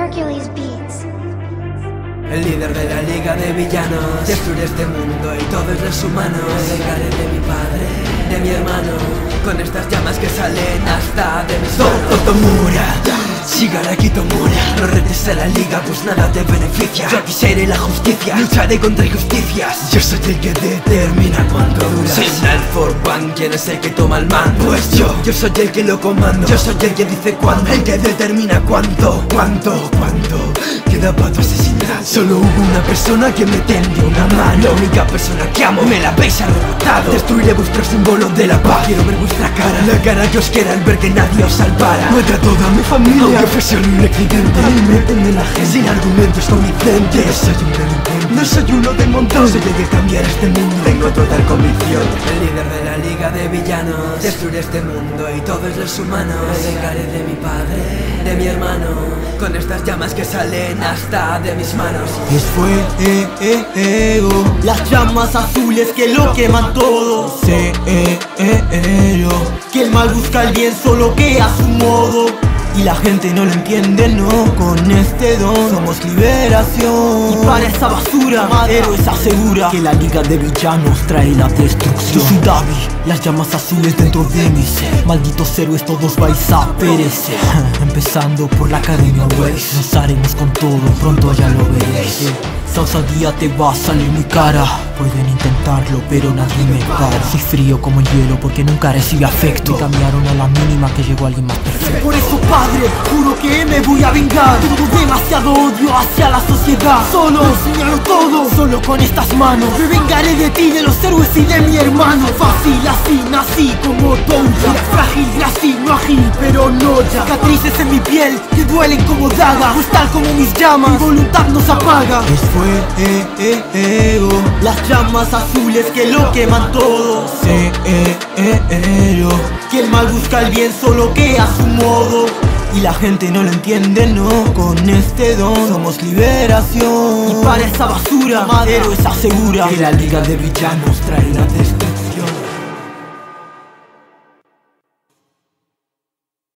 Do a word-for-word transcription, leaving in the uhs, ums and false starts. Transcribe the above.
Hercules Beats. El líder de la liga de villanos, destruiré este mundo y todos los humanos. Me vengaré de mi padre, de mi hermano, con estas llamas que salen hasta de mis manos. Tomura, Shigaraki Tomura. No retes a la liga pues nada te beneficia. Yo aquí seré la justicia, lucharé contra injusticias. Yo soy el que determina cuánto dura. Soy el for one, ¿quién es el que toma el mando? Pues yo, yo soy el que lo comando. Yo soy el que dice cuándo, el que determina cuánto, cuánto, cuánto queda para tu asesinato. Solo hubo una persona que me tendió una mano, la única persona que amo, me la habéis arrebatado. Destruiré vuestro símbolo de la paz, quiero ver vuestra cara, la cara que os quiera al ver que nadie os salvara. Mata a toda mi familia, aunque fuese solo un accidente. Alimenten de la gente, sin argumentos convincentes. No soy un delincuente, no soy uno del montón. Soy el que cambiará este mundo, tengo total convicción. El líder de la liga de villanos, destruiré este mundo y todos los humanos. Me vengaré de mi padre, de mi hermano, con estas llamas que salen hasta de mis manos. Es fuego, las llamas azules que lo queman todo. Cero, que el mal busca el bien solo que a su modo. Y la gente no lo entiende, no. Con este don somos liberación. Y para esa basura, héroes asegura que la liga de villanos trae la destrucción. Yo soy Davi, las llamas azules dentro de mi ser. Malditos héroes, todos vais a perecer. Empezando por la Academia Waze. Nos haremos con todo, pronto ya lo veréis. Esa osadía te va a salir muy cara. Pueden intentarlo, pero nadie me para. Soy frío como el hielo porque nunca recibí afecto. Me cambiaron a la mínima que llegó alguien más perfecto. Por eso, padre, juro que me voy a vengar. Tengo demasiado odio hacia la sociedad. Solo señalo todo, solo con estas manos. Me vengaré de ti, de los héroes y de mi hermano. Fácil, así, nací como Touya. Era frágil, grácil, no ágil, pero no ya. Cicatrices en mi piel que duelen como dagas. Pues tal como mis llamas, mi voluntad nos apaga. Es fuego, las llamas azules que lo queman todo. Cero, que el mal busca el bien solo que a su modo. Y la gente no lo entiende, no. Con este don somos liberación. Y para esa basura, héroes asegura que la liga de villanos trae la destrucción.